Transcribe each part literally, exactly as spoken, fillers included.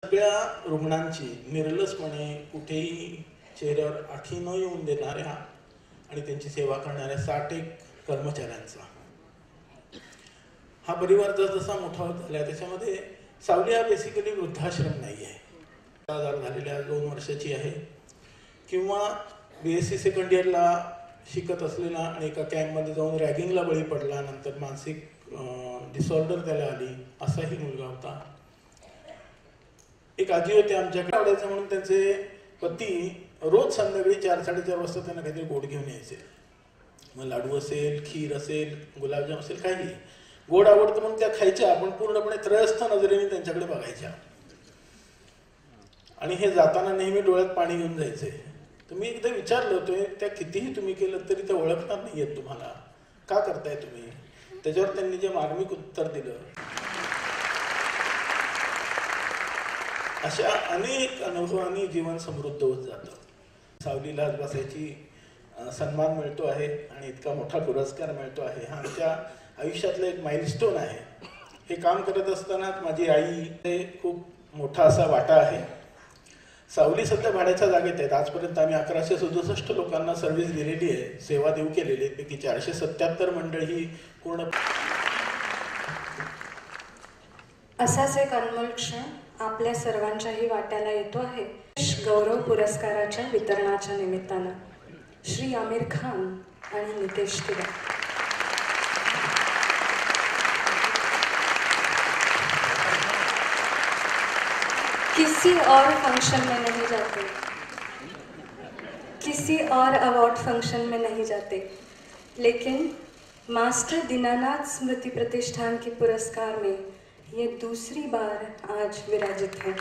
सगळ्या रुग्णांची निर्लसपणे कुठेही चेहऱ्यावर आठी न येऊन देणाऱ्या आणि त्यांची सेवा करणाऱ्या साठ एक कर्मचाऱ्यांचा हा परिवार जसजसा मोठा होत झाला त्याच्यामध्ये सावली हा बेसिकली वृद्धाश्रम नाही आहे. आजार झालेल्या दोन वर्षाची आहे किंवा बी एस सी सेकंड इयरला शिकत असलेला आणि एका कॅम्पमध्ये जाऊन रॅगिंगला बळी पडला, नंतर मानसिक डिसऑर्डर त्याला आली असाही मुलगा होता. एक आजी होते आमच्याकडे, आवडायचं म्हणून त्यांचे पती रोज संध्याकाळी चार साडेचार वाजता त्यांना काहीतरी गोड घेऊन यायचे. मग लाडू असेल, खीर असेल, गुलाबजाम असेल, काही गोड आवडतं म्हणून त्या खायच्या, पण पूर्णपणे त्रयस्थ नजरेने त्यांच्याकडे बघायच्या. आणि हे जाताना नेहमी डोळ्यात पाणी घेऊन जायचे. तर मी एकदा विचारलं होतं, त्या कितीही तुम्ही केलं तरी ते ओळखणार नाही आहेत तुम्हाला, का करताय तुम्ही? त्याच्यावर त्यांनी जे मार्मिक उत्तर दिलं, अशा अनेक अनुभवांनी जीवन समृद्ध होत जातं. सावलीला आज बसायची सन्मान मिळतो आहे आणि इतका मोठा पुरस्कार मिळतो आहे, हा आमच्या आयुष्यातलं एक माइलस्टोन आहे. हे काम करत असताना माझी आई हे खूप मोठा असा वाटा आहे. सावली सध्या भाड्याच्या जागेत आहेत. आजपर्यंत आम्ही अकराशे सदुसष्ट लोकांना सर्व्हिस दिलेली आहे, सेवा देऊ केलेली आहे. पैकी चारशे सत्याहत्तर मंडळी ही पूर्ण. असाच एक अनमोल क्षण आपल्या सर्वांच्याही वाट्याला येतो आहे. गौरव पुरस्काराच्या वितरणाच्या निमित्तानं श्री आमिर खान आणि नितेश तिवारी. किसी और फंक्शन में नहीं जाते, किसी और अवार्ड फंक्शन में नहीं जाते, लेकिन मास्टर दीनानाथ स्मृति प्रतिष्ठान के पुरस्कार में ये दूसरी बार आज विराजित है.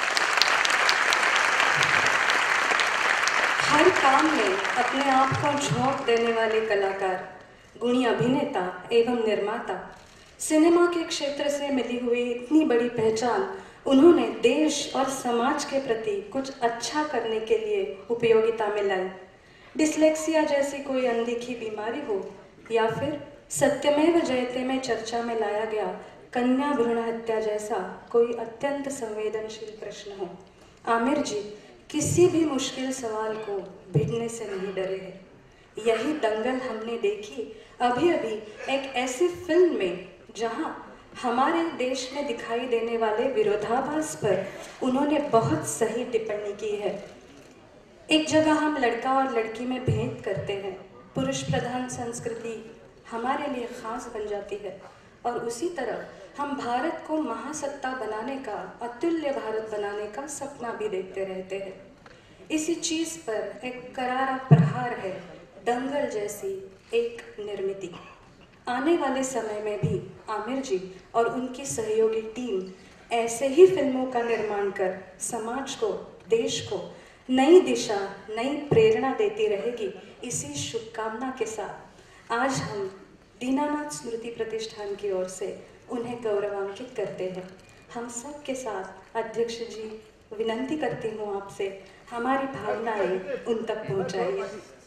हर काम में अपने आप को झोंक देने वाले कलाकार, गुणी अभिनेता एवं निर्माता, सिनेमा के क्षेत्र से मिली हुई इतनी बड़ी पहचान उन्होंने देश और समाज के प्रति कुछ अच्छा करने के लिए उपयोगिता में लाई. डिस्लेक्सिया जैसी कोई अनदेखी बीमारी हो या फिर सत्यमेव जयते में चर्चा में लाया गया कन्या भ्रूण हत्या जैसा कोई अत्यंत संवेदनशील प्रश्न हो, आमिर जी किसी भी मुश्किल सवाल को भिड़ने से नहीं डरे हैं. यही दंगल हमने देखी अभी अभी एक ऐसी फिल्म में जहां हमारे देश में दिखाई देने वाले विरोधाभास पर उन्होंने बहुत सही टिप्पणी की है. एक जगह हम लड़का और लड़की में भेद करते हैं, पुरुष प्रधान संस्कृति हमारे लिए खास बन जाती है, और उसी तरह हम भारत को महासत्ता बनाने का, अतुल्य भारत बनाने का सपना भी देखते रहते हैं. इसी चीज़ पर एक करारा प्रहार है दंगल जैसी एक निर्मिती. आने वाले समय में भी आमिर जी और उनकी सहयोगी टीम ऐसे ही फिल्मों का निर्माण कर समाज को, देश को नई दिशा, नई प्रेरणा देती रहेगी. इसी शुभकामना के साथ आज हम दीनानाथ स्मृति प्रतिष्ठान की ओर से उन्हें गौरवान्वित करते हैं. हम सब के साथ अध्यक्ष जी विनंती करती हूँ आपसे, हमारी भावनाएं उन तक पहुँचाइए.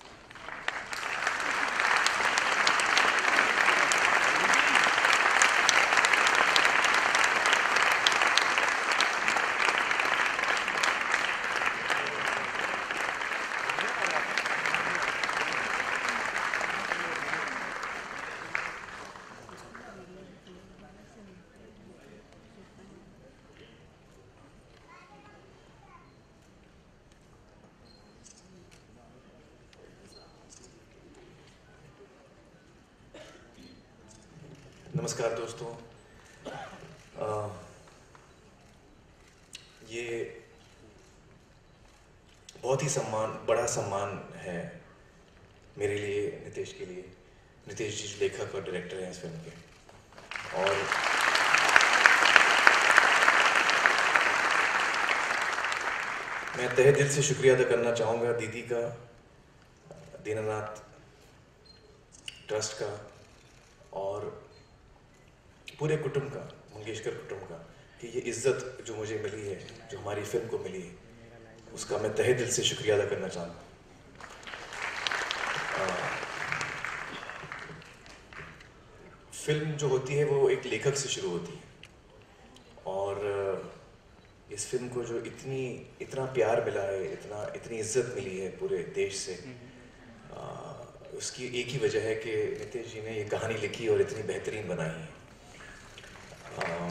नमस्कार दोस्तों, आ, ये बहुत ही सम्मान, बड़ा सम्मान है मेरे लिए, नितेश के लिए. नितेश जी लेखक और डायरेक्टर हैं इस फिल्म के, और मैं तहे दिल से शुक्रिया अदा करना चाहूँगा दीदी का, दीनानाथ ट्रस्ट का और पूरे कुटुंब का, मंगेशकर कुटुंब का, कि ये इज्जत जो मुझे मिली है, जो हमारी फिल्म को मिली है, उसका मैं तहे दिल से शुक्रिया अदा करना चाहूँगा. फिल्म जो होती है वो एक लेखक से शुरू होती है, और इस फिल्म को जो इतनी इतना प्यार मिला है, इतना इतनी इज्जत मिली है पूरे देश से, आ, उसकी एक ही वजह है कि नितेश जी ने ये कहानी लिखी और इतनी बेहतरीन बनाई है। आ,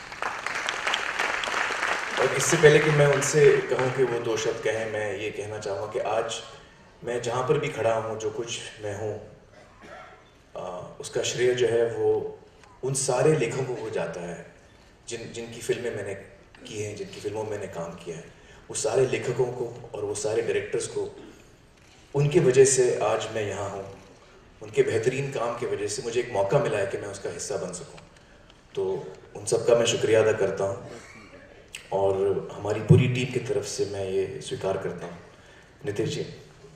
और इससे पहले कि मैं उनसे कहूँ कि वो दो शब्द कहें, मैं ये कहना चाहूँगा कि आज मैं जहाँ पर भी खड़ा हूँ, जो कुछ मैं हूँ, उसका श्रेय जो है वो उन सारे लेखकों को जाता है जिन जिनकी फिल्में मैंने की हैं, जिनकी फिल्मों में मैंने काम किया है। वो सारे लेखकों को और वो सारे डायरेक्टर्स को, उनकी वजह से आज मैं यहाँ हूँ। उनके बेहतरीन काम की वजह से मुझे एक मौका मिला है कि मैं उसका हिस्सा बन सकूँ। तो उन सब का मैं शुक्रिया अदा करता हूँ और हमारी पूरी टीम की तरफ से मैं ये स्वीकार करता हूँ। नितेश जी।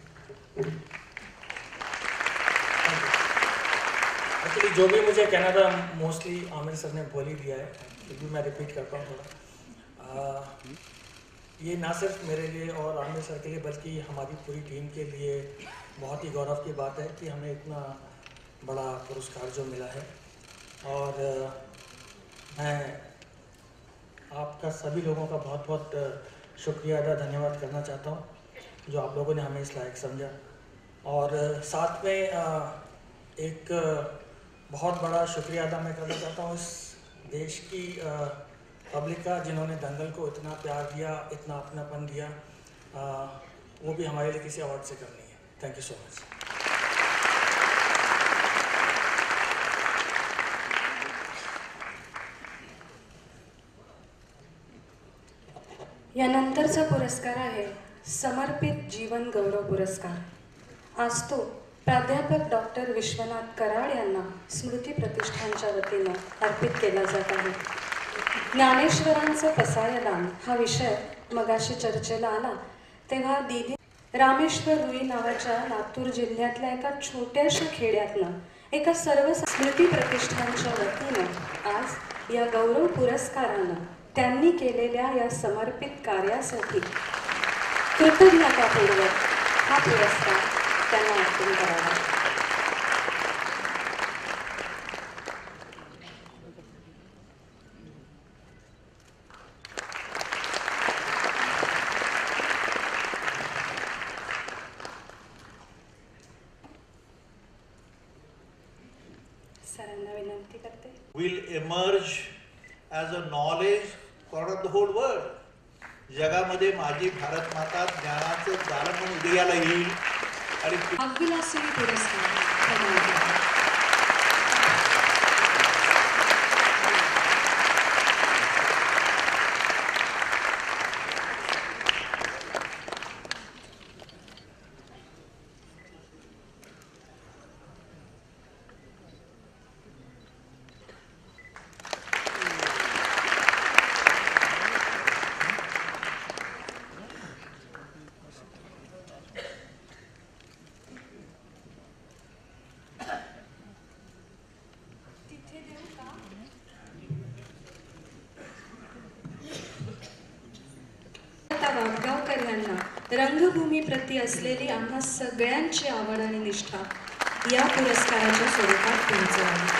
एक्चुअली जो भी मुझे कहना था मोस्टली आमिर सर ने बोल ही दिया है, फिर भी मैं रिपीट करता हूँ थोड़ा। आ, ये ना सिर्फ मेरे लिए और आमिर सर के लिए बल्कि हमारी पूरी टीम के लिए बहुत ही गौरव की बात है कि हमें इतना बड़ा पुरस्कार जो मिला है। और मैं आपका सभी लोगों का बहुत बहुत शुक्रिया अदा धन्यवाद करना चाहता हूँ जो आप लोगों ने हमें इस लायक समझा। और साथ में एक बहुत बड़ा शुक्रिया अदा मैं करना चाहता हूँ इस देश की पब्लिक का जिन्होंने दंगल को इतना प्यार दिया, इतना अपनापन दिया। आ, वो भी हमारे लिए किसी अवार्ड से कम नहीं है। Thank you so much. यानंतरचा पुरस्कार आहे समर्पित जीवन गौरव पुरस्कार। आज तो प्राध्यापक डॉक्टर विश्वनाथ कराड यांना स्मृती प्रतिष्ठानच्या वतीनं अर्पित केला जात आहे। ज्ञानेश्वरांचं पसायदान हा विषय मगाशी चर्चेला आला तेव्हा दीदी रामेश्वर रुई नावाच्या लातूर जिल्ह्यातल्या एका छोट्याशा खेड्यातनं एका सर्व स्मृती प्रतिष्ठानच्या वतीनं आज या गौरव पुरस्कारानं त्यांनी केलेल्या या समर्पित कार्यासाठी कृतज्ञतापूर्वक हा पुरस्कार त्यांना अर्पण करावा। सरांना विनंती करते। will emerge as a knowledge for the whole world. जगामध्ये माझी भारत माता ज्ञानाचं जाळं म्हणून उदयाला येईल आणि अभिलाषी पुरस्कार प्रदान करा। वाघगावकर यांना रंगभूमी प्रति असलेली आम्हा सगळ्यांची आवड आणि निष्ठा या पुरस्काराच्या स्वरूपात पोहोचवली।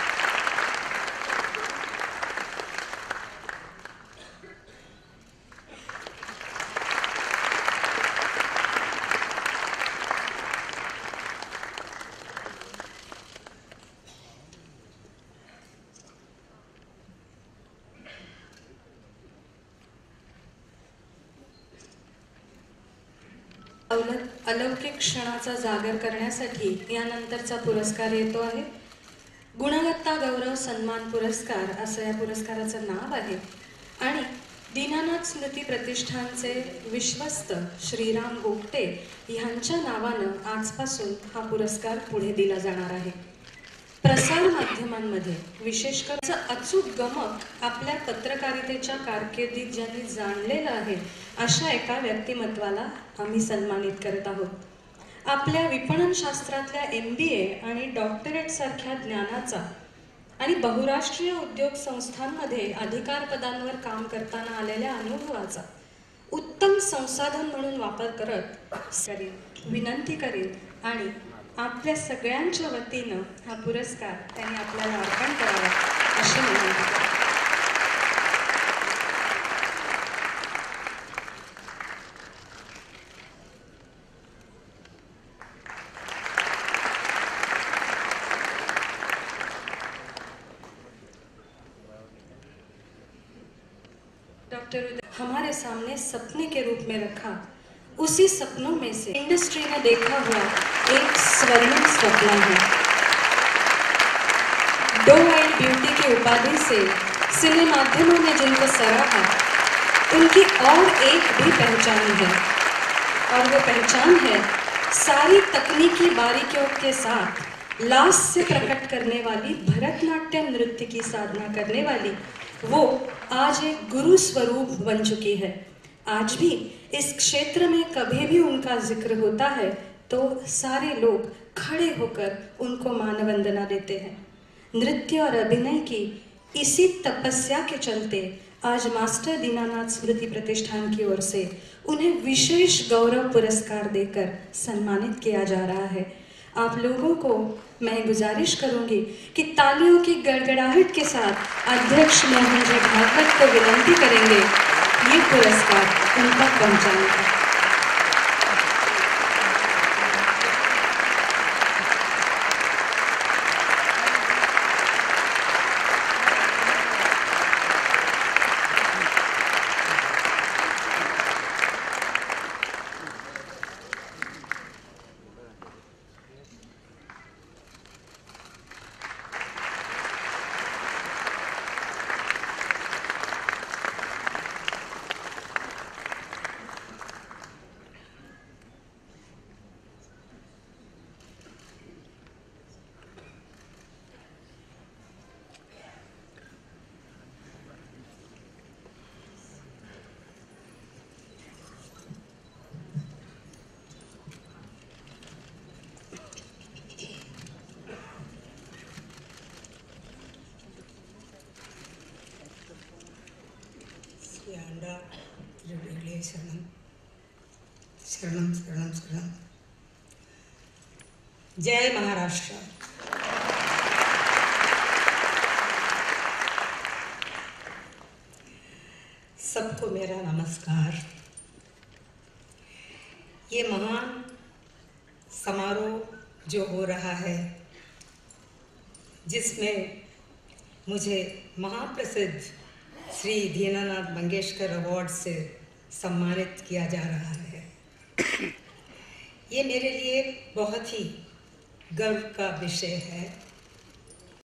अलौकिक क्षणाचा जागर करण्यासाठी यानंतरचा पुरस्कार येतो आहे गुणवत्ता गौरव सन्मान पुरस्कार असं या पुरस्काराचं नाव आहे आणि दीनानाथ स्मृती प्रतिष्ठानचे विश्वस्त श्रीराम गोगटे यांच्या नावानं आजपासून हा पुरस्कार पुढे दिला जाणार आहे। प्रसार माध्यमांमध्ये विशेषकर अचूक गमक आपल्या पत्रकारितेच्या कारकिर्दीत ज्यांनी जाणलेलं आहे अशा एका व्यक्तिमत्वाला आम्ही सन्मानित करत आहोत। आपल्या विपणन शास्त्रातल्या एम बी ए आणि डॉक्टरेट सारख्या ज्ञानाचा आणि बहुराष्ट्रीय उद्योग संस्थांमध्ये अधिकार पदांवर काम करताना आलेल्या अनुभवाचा उत्तम संसाधन म्हणून वापर करत विनंती करेन आणि आपल्या सगळ्यांच्या वतीनं हा पुरस्कार त्यांनी आपल्याला अर्पण करावा अशी विनंती करते। डॉक्टर उदय हमारे सामने सपने के रूप में रखा, उसी सपनों में से इंडस्ट्री ने देखा हुआ एक स्वर्णिम स्वप्न है। डो आइल ब्यूटी की उपाधि से सिने माध्यमों ने जिनको सराहा, उनकी और एक भी पहचान है, और वो पहचान है सारी तकनीकी बारीकियों के साथ लाश से प्रकट करने वाली भरतनाट्यम नृत्य की साधना करने वाली वो आज एक गुरु स्वरूप बन चुकी है। आज भी इस क्षेत्र में कभी भी उनका जिक्र होता है तो सारे लोग खड़े होकर उनको मानवंदना देते हैं। नृत्य और अभिनय की इसी तपस्या के चलते आज मास्टर दीनानाथ स्मृति प्रतिष्ठान की ओर से उन्हें विशेष गौरव पुरस्कार देकर सम्मानित किया जा रहा है। आप लोगों को मैं गुजारिश करूंगी कि तालियों की गड़गड़ाहट के साथ अध्यक्ष मोहन जी भागवत को विनती करेंगे ये पुरस्कार उन तक पहुंचाने का। शरणम शरणम शरणम शरणम। जय महाराष्ट्र। सबको मेरा नमस्कार। ये महान समारोह जो हो रहा है, जिसमें मुझे महाप्रसिद्ध श्री दीनानाथ मंगेशकर अवार्ड से सम्मानित किया जा रहा है, ये मेरे लिए बहुत ही गर्व का विषय है।